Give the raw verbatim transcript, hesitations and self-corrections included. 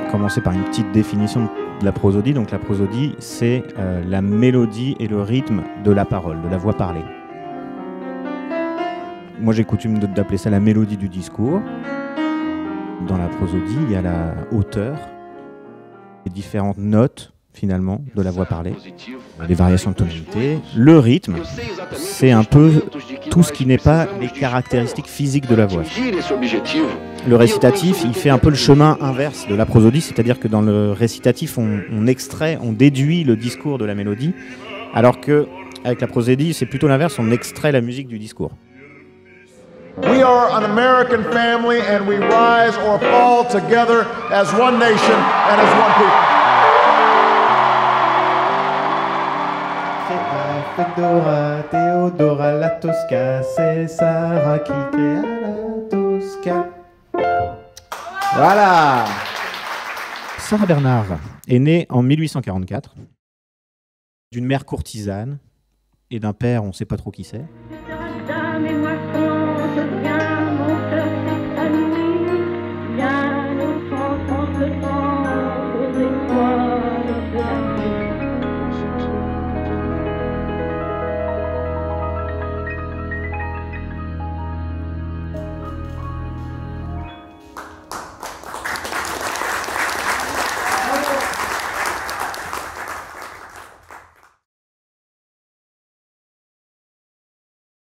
commencer par une petite définition de la prosodie. Donc la prosodie, c'est euh, la mélodie et le rythme de la parole, de la voix parlée. Moi j'ai coutume d'appeler ça la mélodie du discours. Dans la prosodie, il y a la hauteur, les différentes notes finalement de la voix parlée, les variations de tonalité, le rythme, c'est un peu tout ce qui n'est pas les caractéristiques physiques de la voix. Le récitatif, il fait un peu le chemin inverse de la prosodie, c'est-à-dire que dans le récitatif, on, on extrait, on déduit le discours de la mélodie, alors qu'avec la prosodie, c'est plutôt l'inverse, on extrait la musique du discours. We are an American family and we rise or fall together as one nation and as one people. Fedora, Théodora, la Tosca, c'est Sarah qui créa la Tosca. Voilà. Sarah Bernhardt est née en mille huit cent quarante-quatre d'une mère courtisane et d'un père, on ne sait pas trop qui c'est. Viens, nous chantons ce chant aux étoiles de la nuit.